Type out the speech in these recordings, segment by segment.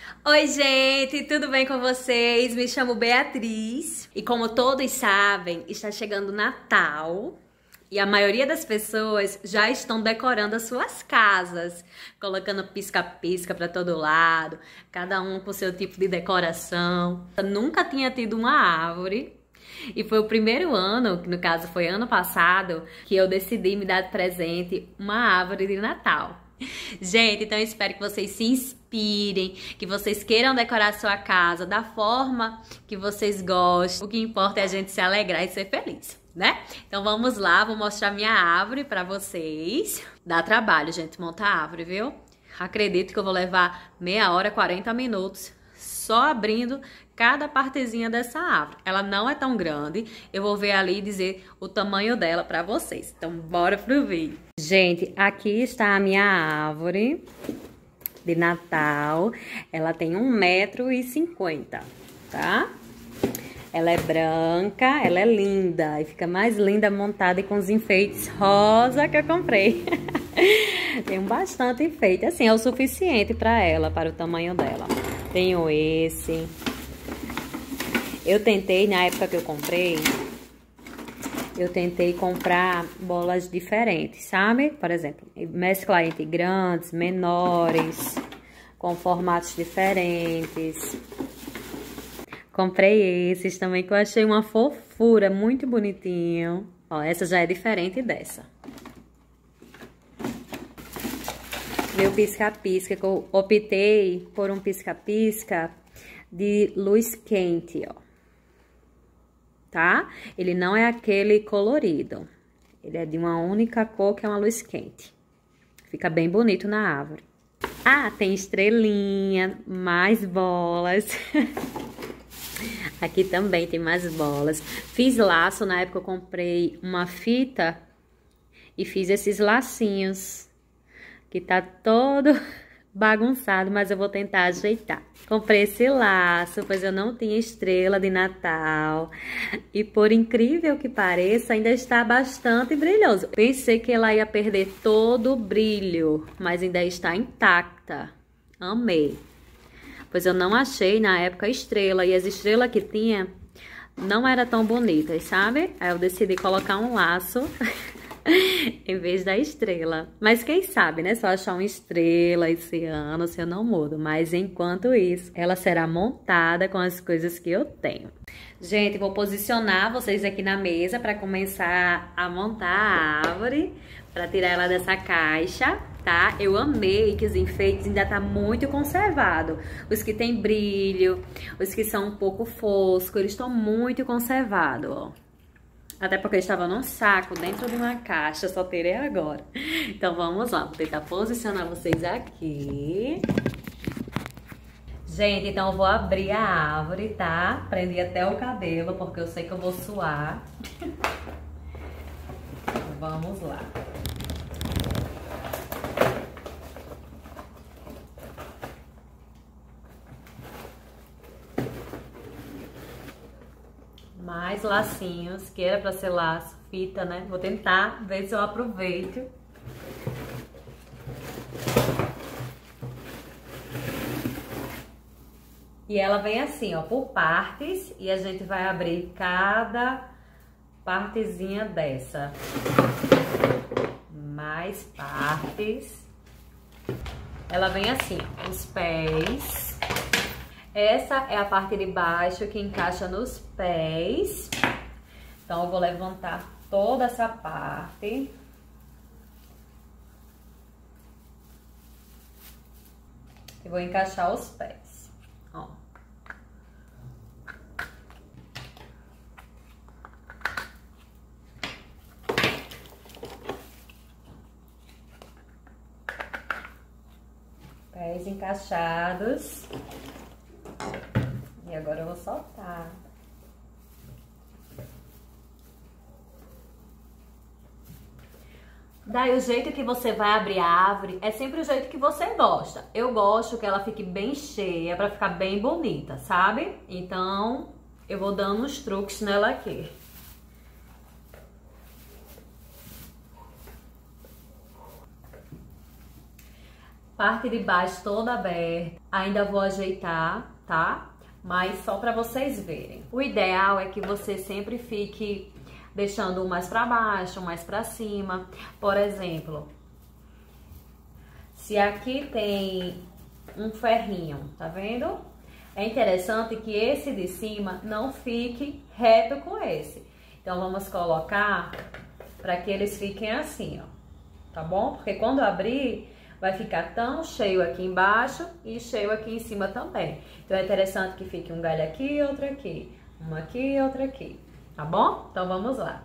Oi, gente, tudo bem com vocês? Me chamo Beatriz e como todos sabem, está chegando o Natal e a maioria das pessoas já estão decorando as suas casas, colocando pisca-pisca para todo lado, cada um com seu tipo de decoração. Eu nunca tinha tido uma árvore e foi o primeiro ano, que no caso foi ano passado, que eu decidi me dar de presente uma árvore de Natal. Gente, então eu espero que vocês se inspirem, que vocês queiram decorar a sua casa da forma que vocês gostam. O que importa é a gente se alegrar e ser feliz, né? Então vamos lá, vou mostrar minha árvore pra vocês. Dá trabalho, gente, montar a árvore, viu? Acredito que eu vou levar meia hora, 40 minutos só abrindo cada partezinha dessa árvore. Ela não é tão grande, eu vou ver ali e dizer o tamanho dela pra vocês. Então bora pro vídeo. Gente, aqui está a minha árvore de Natal. Ela tem 1,50 m, tá? Ela é branca, ela é linda e fica mais linda montada e com os enfeites rosa que eu comprei. Tem bastante enfeite, assim, é o suficiente para ela, para o tamanho dela. Tenho esse. Eu tentei, na época que eu comprei, eu tentei comprar bolas diferentes, sabe? Por exemplo, mesclar entre grandes, menores, com formatos diferentes. Comprei esses também, que eu achei uma fofura, muito bonitinho. Ó, essa já é diferente dessa. Meu pisca-pisca, que eu optei por um pisca-pisca de luz quente, ó. Tá? Ele não é aquele colorido. Ele é de uma única cor, que é uma luz quente. Fica bem bonito na árvore. Ah, tem estrelinha, mais bolas. Aqui também tem mais bolas. Fiz laço, na época eu comprei uma fita e fiz esses lacinhos. Que tá todo bagunçado, mas eu vou tentar ajeitar. Comprei esse laço, pois eu não tinha estrela de Natal. E por incrível que pareça, ainda está bastante brilhoso. Pensei que ela ia perder todo o brilho, mas ainda está intacta. Amei. Pois eu não achei na época estrela, e as estrelas que tinha não eram tão bonitas, sabe? Aí eu decidi colocar um laço em vez da estrela. Mas quem sabe, né? Se eu achar uma estrela esse ano, se eu não mudo. Mas enquanto isso, ela será montada com as coisas que eu tenho. Gente, vou posicionar vocês aqui na mesa para começar a montar a árvore, para tirar ela dessa caixa, tá? Eu amei que os enfeites ainda tá muito conservado. Os que tem brilho, os que são um pouco foscos, eles estão muito conservados, ó. Até porque eu estava num saco, dentro de uma caixa, só terei agora. Então vamos lá, vou tentar posicionar vocês aqui. Gente, então eu vou abrir a árvore, tá? Prendi até o cabelo, porque eu sei que eu vou suar. Vamos lá. Mais lacinhos, que era pra ser laço, fita, né? Vou tentar ver se eu aproveito. E ela vem assim, ó, por partes, e a gente vai abrir cada partezinha dessa. Mais partes. Ela vem assim, ó, os pés. Essa é a parte de baixo que encaixa nos pés. Então, eu vou levantar toda essa parte. E vou encaixar os pés, ó. Pés encaixados. E agora eu vou soltar. Daí o jeito que você vai abrir a árvore é sempre o jeito que você gosta. Eu gosto que ela fique bem cheia, pra ficar bem bonita, sabe? Então, eu vou dando uns truques nela aqui. Parte de baixo toda aberta. Ainda vou ajeitar, tá? Mas só para vocês verem. O ideal é que você sempre fique deixando um mais para baixo, um mais para cima. Por exemplo, se aqui tem um ferrinho, tá vendo? É interessante que esse de cima não fique reto com esse. Então, vamos colocar para que eles fiquem assim, ó. Tá bom? Porque quando abrir, vai ficar tão cheio aqui embaixo e cheio aqui em cima também. Então, é interessante que fique um galho aqui e outro aqui. Uma aqui e outra aqui. Tá bom? Então, vamos lá.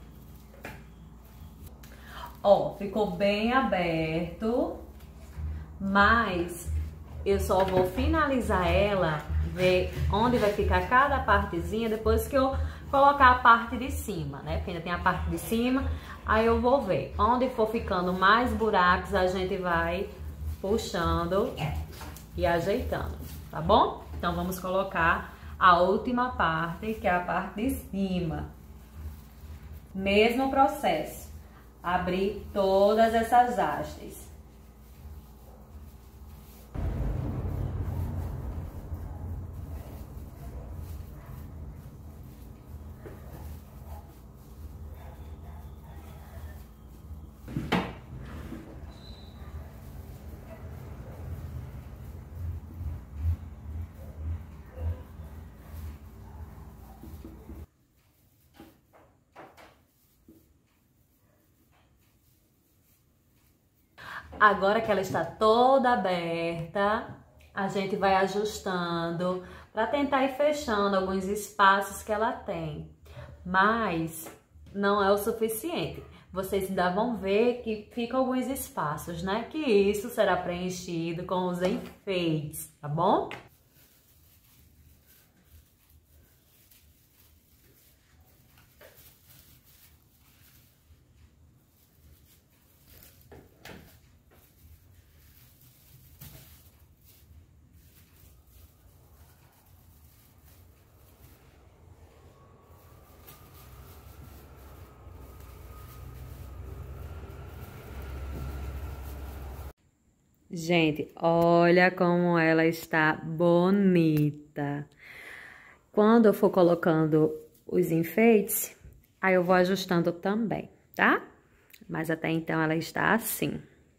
Ó, ficou bem aberto, mas eu só vou finalizar ela, ver onde vai ficar cada partezinha depois que eu colocar a parte de cima, né? Porque ainda tem a parte de cima, aí eu vou ver. Onde for ficando mais buracos, a gente vai puxando e ajeitando, tá bom? Então, vamos colocar a última parte, que é a parte de cima. Mesmo processo. Abrir todas essas hastes. Agora que ela está toda aberta, a gente vai ajustando para tentar ir fechando alguns espaços que ela tem. Mas não é o suficiente. Vocês ainda vão ver que ficam alguns espaços, né? Que isso será preenchido com os enfeites, tá bom? Gente, olha como ela está bonita. Quando eu for colocando os enfeites, aí eu vou ajustando também, tá? Mas até então ela está assim.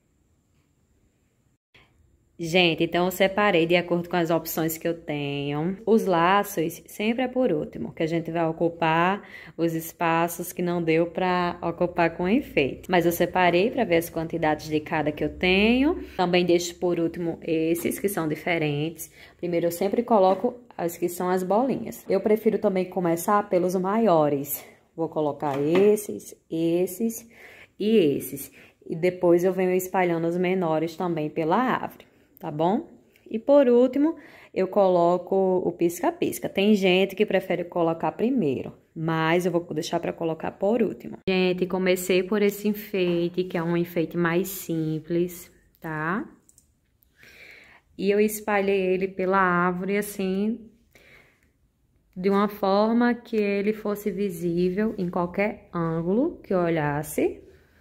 Gente, então eu separei de acordo com as opções que eu tenho. Os laços sempre é por último, que a gente vai ocupar os espaços que não deu para ocupar com enfeite. Mas eu separei para ver as quantidades de cada que eu tenho. Também deixo por último esses que são diferentes. Primeiro eu sempre coloco as que são as bolinhas. Eu prefiro também começar pelos maiores. Vou colocar esses e esses. E depois eu venho espalhando os menores também pela árvore. Tá bom? E por último, eu coloco o pisca-pisca. Tem gente que prefere colocar primeiro, mas eu vou deixar para colocar por último. Gente, comecei por esse enfeite, que é um enfeite mais simples, tá? E eu espalhei ele pela árvore, assim, de uma forma que ele fosse visível em qualquer ângulo que eu olhasse.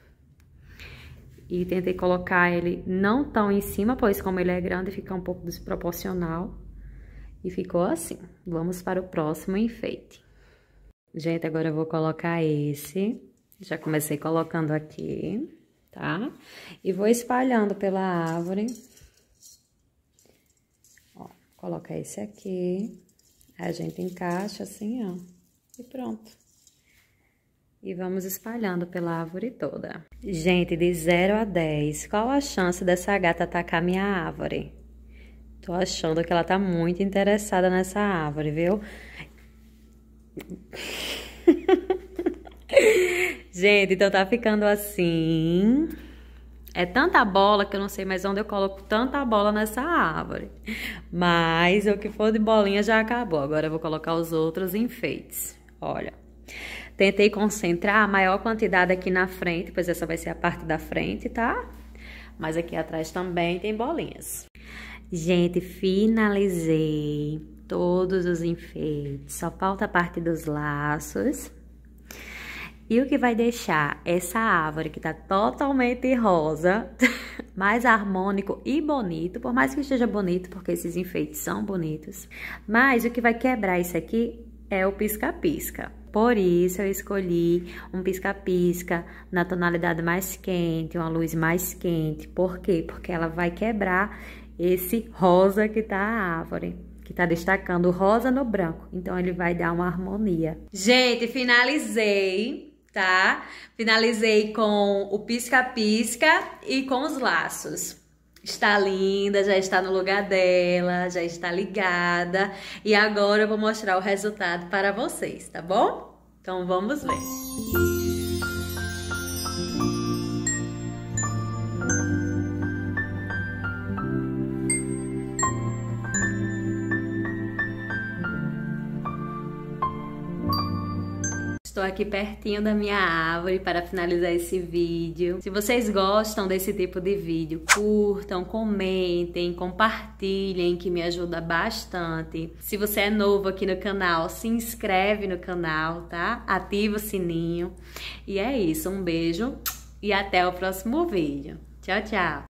E tentei colocar ele não tão em cima, pois como ele é grande, fica um pouco desproporcional. E ficou assim. Vamos para o próximo enfeite. Gente, agora eu vou colocar esse. Já comecei colocando aqui, tá? E vou espalhando pela árvore. Ó, colocar esse aqui. Aí a gente encaixa assim, ó. E pronto. E vamos espalhando pela árvore toda. Gente, de 0 a 10, qual a chance dessa gata atacar minha árvore? Tô achando que ela tá muito interessada nessa árvore, viu? Gente, então tá ficando assim. É tanta bola que eu não sei mais onde eu coloco tanta bola nessa árvore. Mas o que for de bolinha já acabou. Agora eu vou colocar os outros enfeites. Olha. Tentei concentrar a maior quantidade aqui na frente, pois essa vai ser a parte da frente, tá? Mas aqui atrás também tem bolinhas. Gente, finalizei todos os enfeites. Só falta a parte dos laços. E o que vai deixar essa árvore que tá totalmente rosa mais harmônico e bonito, por mais que esteja bonito, porque esses enfeites são bonitos, mas o que vai quebrar isso aqui é o pisca-pisca. Por isso eu escolhi um pisca-pisca na tonalidade mais quente, uma luz mais quente. Por quê? Porque ela vai quebrar esse rosa que tá a árvore, que tá destacando o rosa no branco. Então ele vai dar uma harmonia. Gente, finalizei, tá? Finalizei com o pisca-pisca e com os laços. Está linda, já está no lugar dela, já está ligada. E agora eu vou mostrar o resultado para vocês, tá bom? Então vamos ver. Estou aqui pertinho da minha árvore para finalizar esse vídeo. Se vocês gostam desse tipo de vídeo, curtam, comentem, compartilhem, que me ajuda bastante. Se você é novo aqui no canal, se inscreve no canal, tá? Ativa o sininho. E é isso, um beijo e até o próximo vídeo. Tchau, tchau!